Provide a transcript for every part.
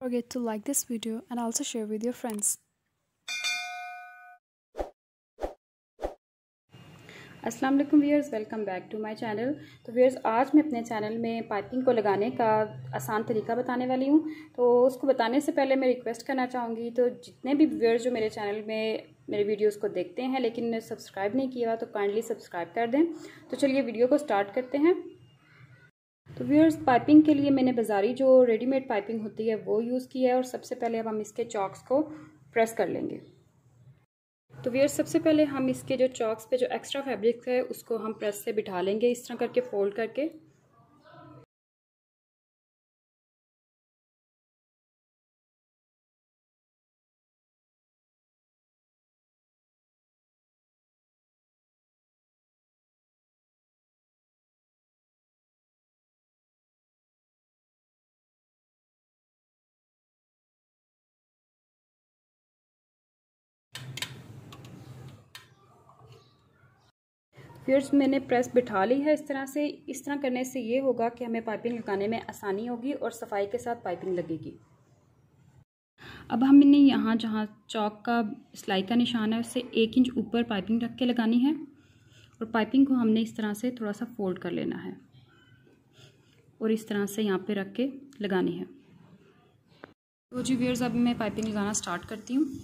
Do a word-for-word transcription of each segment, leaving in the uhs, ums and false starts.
Forget to like this video and also share with your friends. अस्सलाम वालेकुम viewers, welcome back to my channel. तो viewers, आज मैं अपने चैनल में पाइपिंग को लगाने का आसान तरीका बताने वाली हूँ। तो उसको बताने से पहले मैं रिक्वेस्ट करना चाहूँगी, तो जितने भी व्यूअर्स जो मेरे चैनल में मेरे वीडियोस को देखते हैं लेकिन सब्सक्राइब नहीं किया तो काइंडली सब्सक्राइब कर दें। तो चलिए वीडियो को स्टार्ट करते हैं। तो व्यूअर्स, पाइपिंग के लिए मैंने बाज़ारी जो रेडीमेड पाइपिंग होती है वो यूज़ की है। और सबसे पहले अब हम इसके चॉक्स को प्रेस कर लेंगे। तो व्यूअर्स, सबसे पहले हम इसके जो चॉक्स पे जो एक्स्ट्रा फैब्रिक है उसको हम प्रेस से बिठा लेंगे, इस तरह करके फोल्ड करके। व्यूअर्स, मैंने प्रेस बिठा ली है इस तरह से। इस तरह करने से ये होगा कि हमें पाइपिंग लगाने में आसानी होगी और सफाई के साथ पाइपिंग लगेगी। अब हमने यहाँ जहाँ चौक का सिलाई का निशान है उससे एक इंच ऊपर पाइपिंग रख के लगानी है और पाइपिंग को हमने इस तरह से थोड़ा सा फोल्ड कर लेना है और इस तरह से यहाँ पे रख के लगानी है। तो जी व्यूअर्स, अब मैं पाइपिंग लगाना स्टार्ट करती हूँ।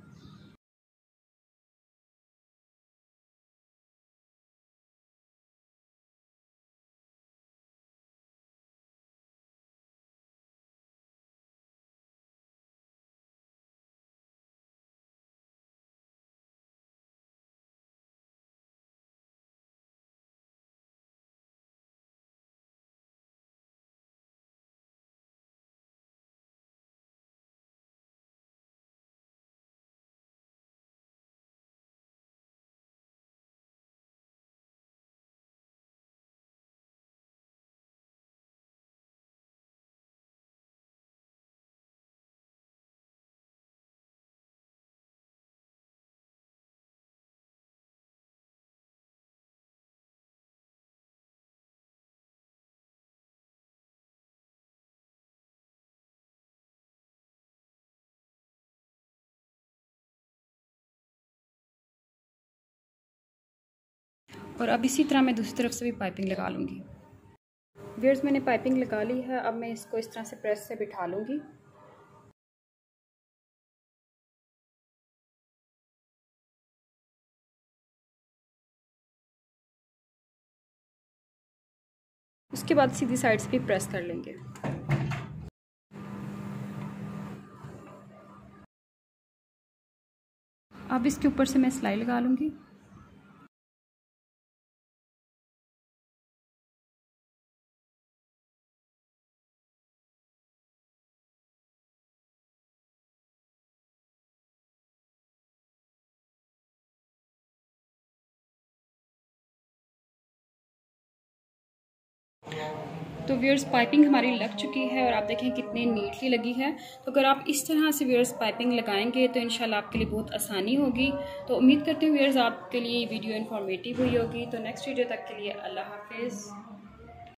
और अब इसी तरह मैं दूसरी तरफ से भी पाइपिंग लगा लूँगी। व्यूअर्स, मैंने पाइपिंग लगा ली है। अब मैं इसको इस तरह से प्रेस से बिठा लूँगी। उसके बाद सीधी साइड से भी प्रेस कर लेंगे। अब इसके ऊपर से मैं सिलाई लगा लूँगी। तो व्यूअर्स, पाइपिंग हमारी लग चुकी है और आप देखें कितनी नीटली लगी है। तो अगर आप इस तरह से व्यूअर्स पाइपिंग लगाएंगे तो इंशाल्लाह आपके लिए बहुत आसानी होगी। तो उम्मीद करती हूँ व्यूअर्स आपके लिए वीडियो इन्फॉर्मेटिव हुई होगी। तो नेक्स्ट वीडियो तक के लिए अल्लाह हाफिज़।